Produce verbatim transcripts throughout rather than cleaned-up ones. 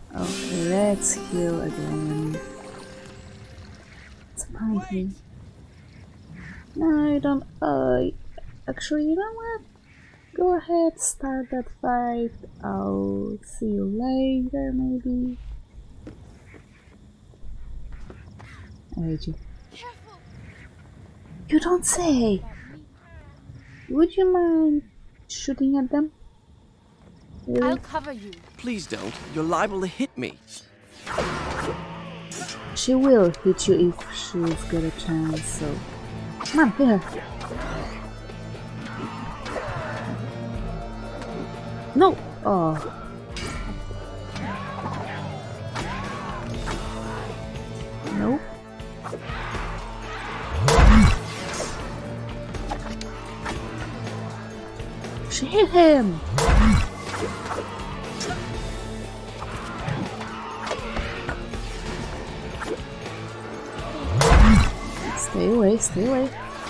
Okay, let's heal again. It's apparently. No, I don't. Uh, actually, you know what? Go ahead, start that fight. I'll see you later, maybe. I hate you. Careful. You don't say! Would you mind shooting at them? Really? I'll cover you. Please don't. You're liable to hit me. She will hit you if she's got a chance, so... Come on, hit her! No! Oh. Nope. She hit him! Stay away, stay away.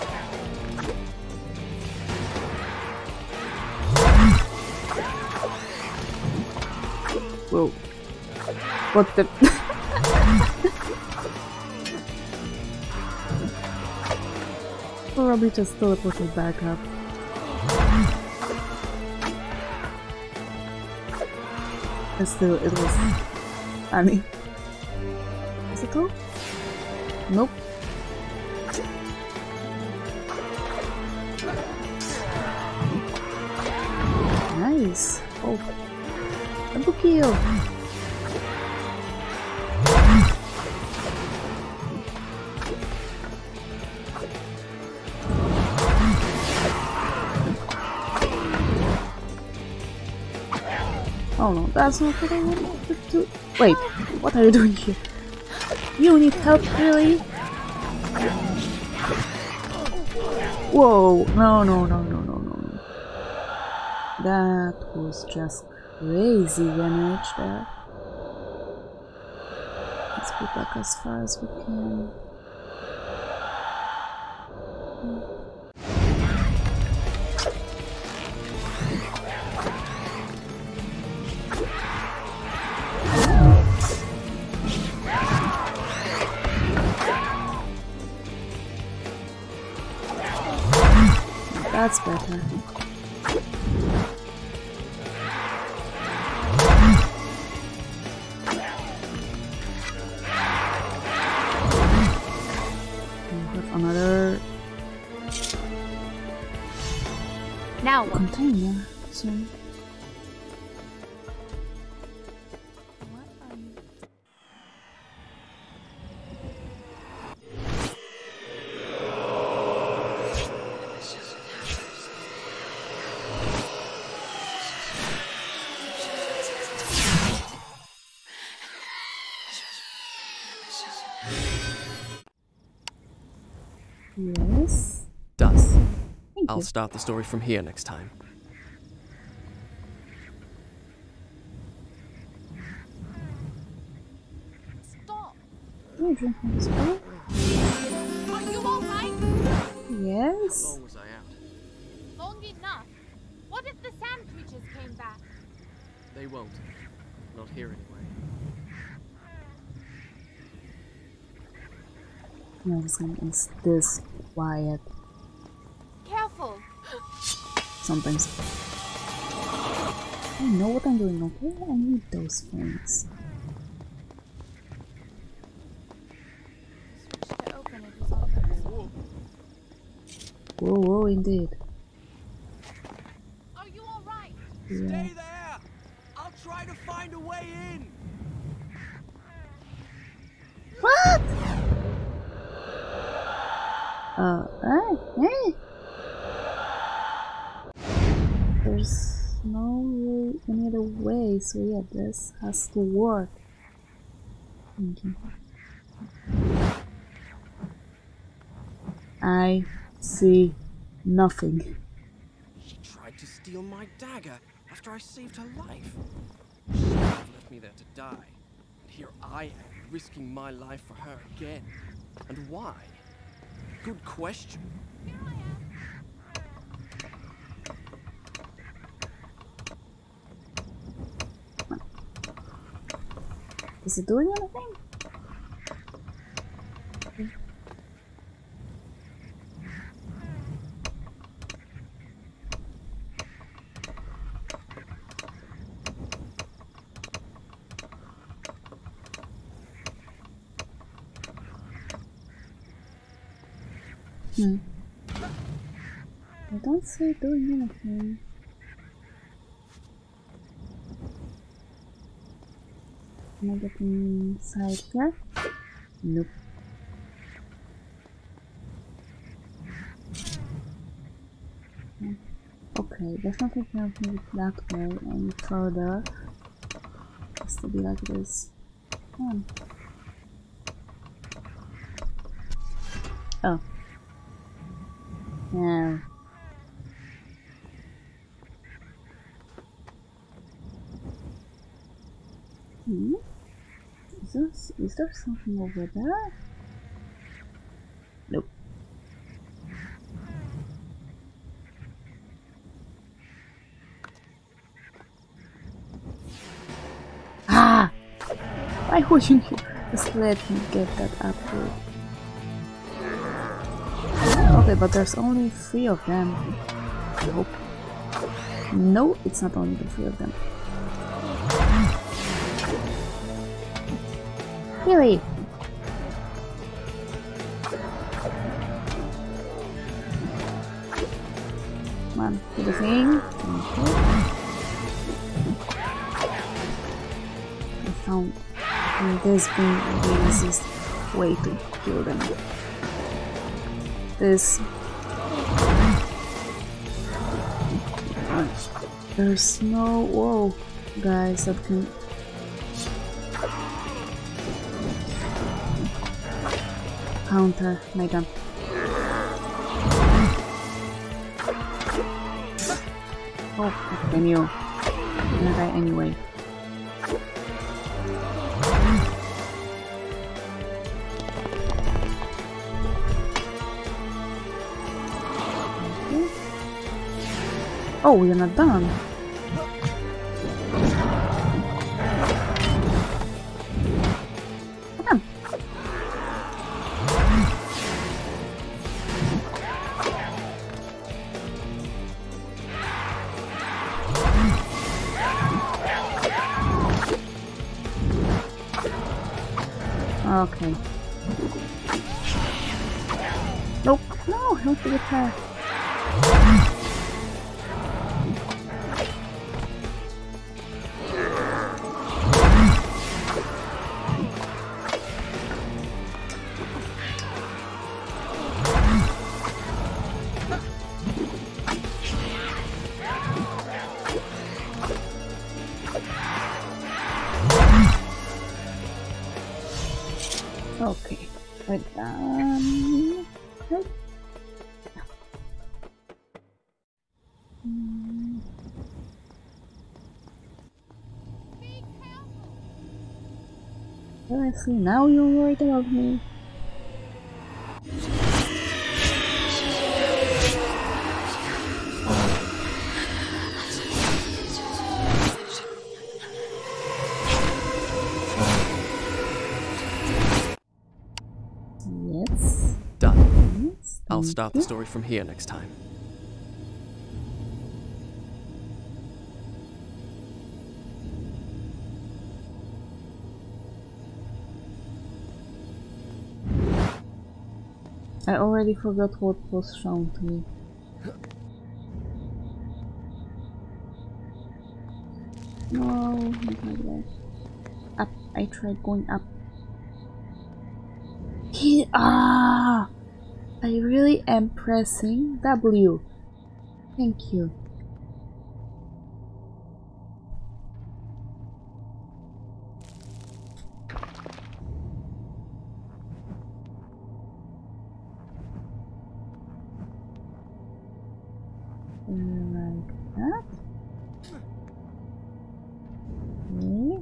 Whoa. What the... Probably just teleported back up. And still, it was... I mean... Is it all? Nope. Nice. Oh. Double kill. Oh no, that's not what I wanted to do. Wait, what are you doing here? You need help, really? Whoa, no, no, no, no, no, no. That was just crazy damage there. Let's go back as far as we can. That's better. Another now what? Container soon. Yes. Does. Thank I'll you. start the story from here next time. Stop. Oh, drink from this bottle. Are you alright? Yes. How long was I out? Long enough. What if the sand creatures came back? They won't. Not here anyway. Medicine is this quiet Careful. sometimes. I know what I'm doing, okay? I need those things. Switch to open it is all yours. Whoa, whoa, indeed. Are you alright? Yeah. Stay there! I'll try to find a way in! What? Uh, eh, eh. There's no way, any other way, so yeah, this has to work. Okay. I see nothing. She tried to steal my dagger after I saved her life. She should have left me there to die. And here I am, risking my life for her again. And why? Good question. Here I am. Is it doing anything? Hmm. I don't see it doing anything. Am I getting inside here? Nope. Hmm. Okay, definitely can't move it that way any further. It has to be like this. Hmm. Oh. No. Hmm? Is this, is there something over there? Nope. Ah! Why wouldn't you just let me get that upgrade? Okay, but there's only three of them. I hope. No, it's not only the three of them. Really? Come on, do the thing. Okay. I found this being the easiest way to kill them. This. There's no whoa guys that can counter my gun. Oh, damn you. I'm gonna die anyway. Okay. Oh, we're not done. Come on. Okay. Nope. No, I want to get her. Okay, we're done. Right. Mm. Well, I see. Now you're worried about me. Yes. Done. Yes. I'll thank start you. the story from here next time. I already forgot what was shown to me. No, not like that. Up. I tried going up. He ah! I really am pressing W. Thank you. Like that. Okay.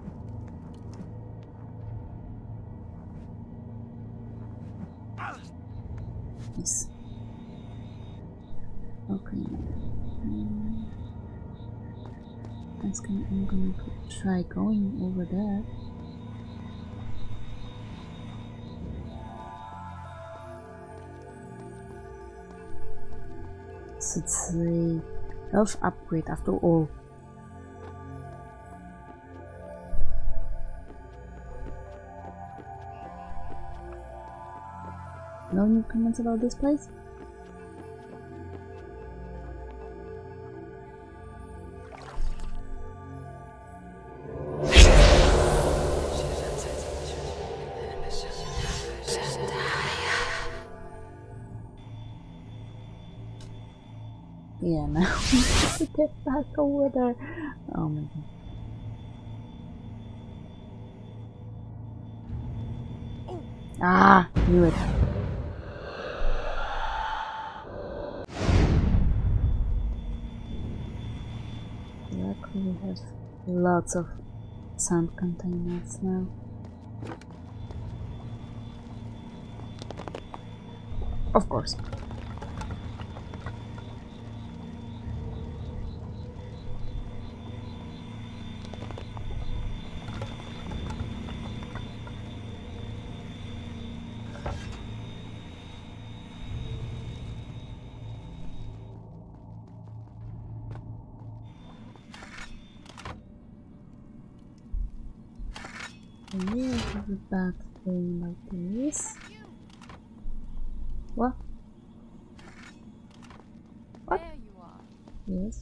Yes. Okay. Um, I'm gonna, I'm gonna try going over there. course, it's a health upgrade after all. No new comments about this place? Yeah, now we have to get back over there. Oh my god. Oh. Ah, knew it. Luckily we have lots of sand containers now. Of course. And we will have a back thing like this. What? What? There you are. Yes.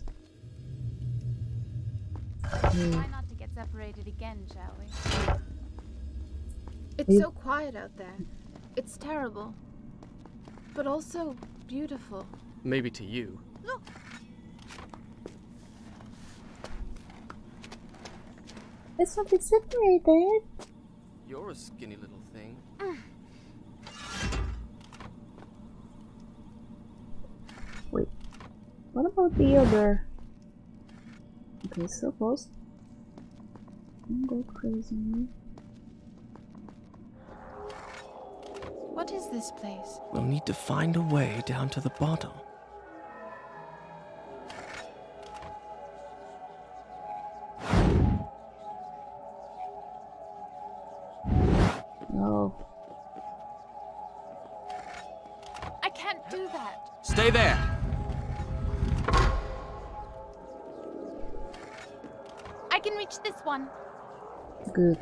Try not to get separated again, shall we? It's We- so quiet out there. It's terrible. But also beautiful. Maybe to you. Look, Let's not be separated. You're a skinny little thing. Wait. What about the other? Okay, so close. Don't go crazy. What is this place? We'll need to find a way down to the bottom. No. I can't do that. Stay there! I can reach this one. Good.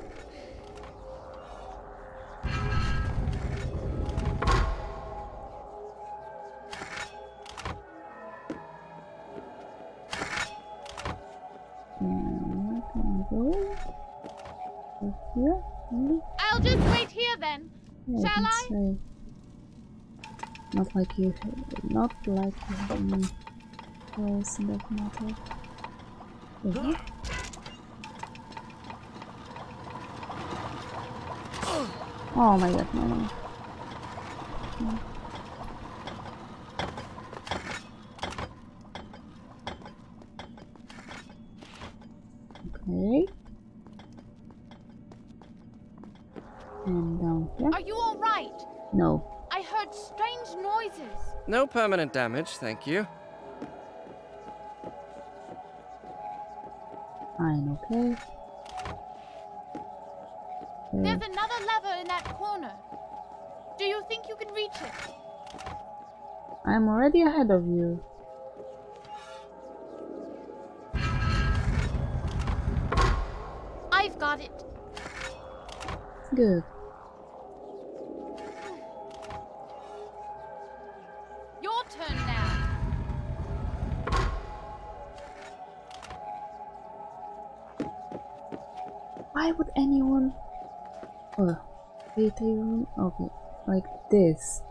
Now, where can I go? Over here? Maybe? I'll just wait here then. Yeah, Shall can I? say. Not like you, not like you have any choice in that matter. Okay. Oh my god, no, no. No. Okay. And down here? Are you all right? No. I heard strange noises. No permanent damage, thank you. I'm okay. There's Okay. another lever in that corner. Do you think you can reach it? I'm already ahead of you. I've got it. Good. Your turn now. Why would anyone... Oh, wait, even... Okay, like this.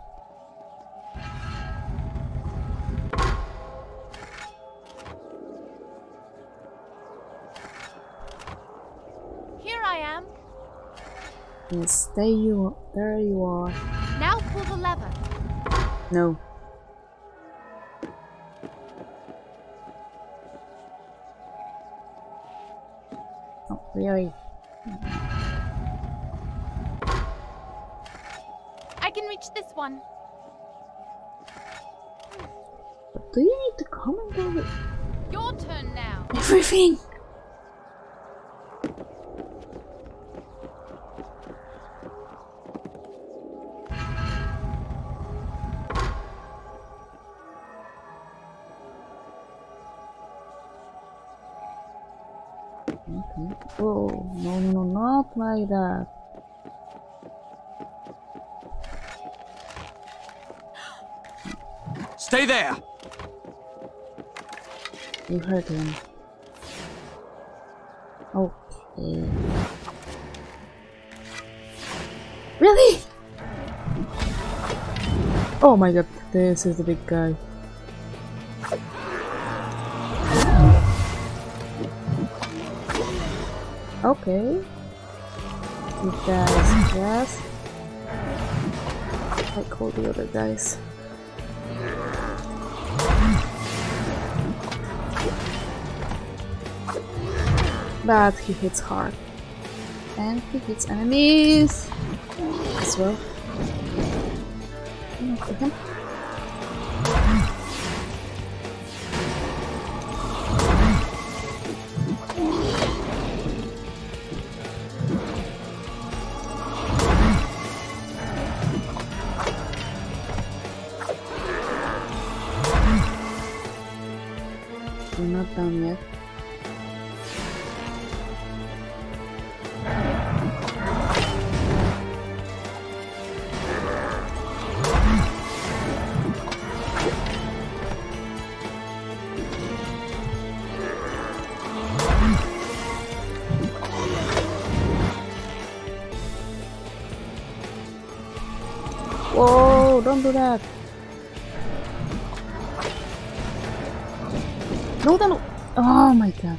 Here I am. Yes, there you, there you are. Now pull the lever. No. Oh, really? I can reach this one. But do you need to comment on it? Your turn now. Everything! Okay. Oh, no, no, no, not like that. Stay there! You hurt him. Okay. Really? Oh my god, this is the big guy. Okay. You guys, yes. I call the other guys. But he hits hard. And he hits enemies as well. Not for him. We're not done yet. Whoa, don't do that. No, no, no. Oh my god.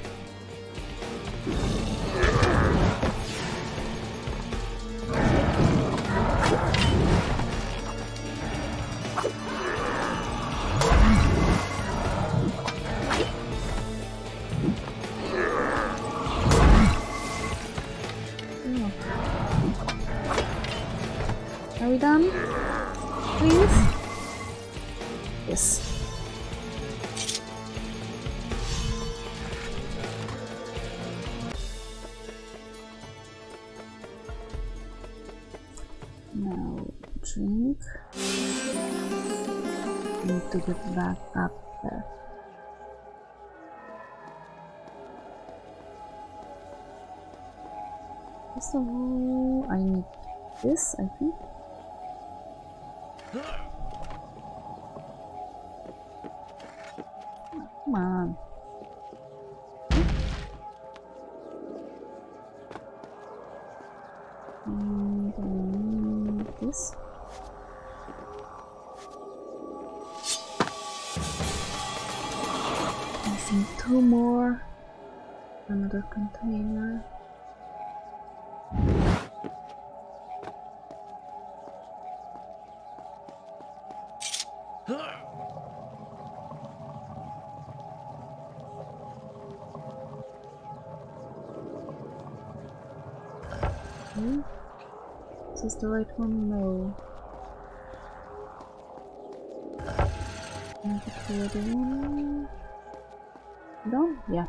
Are we done? Please? Yes. Now drink. Need to get back up there. First of all, I need this, I think. Come on. And I need this. Missing two more. Another container. Okay. Is this the right one? No. And the other one. Done? Yeah.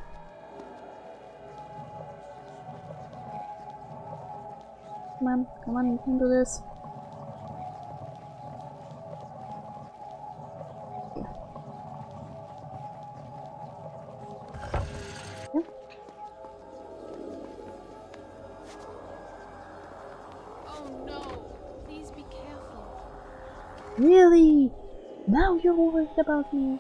Come on, come on, you can do this. Yeah. Yeah. Oh no! Please be careful. Really? Now you're worried about me?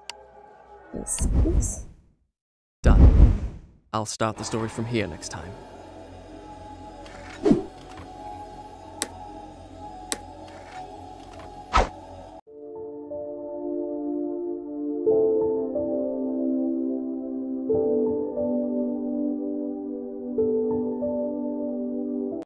Yes, please. Done. I'll start the story from here next time.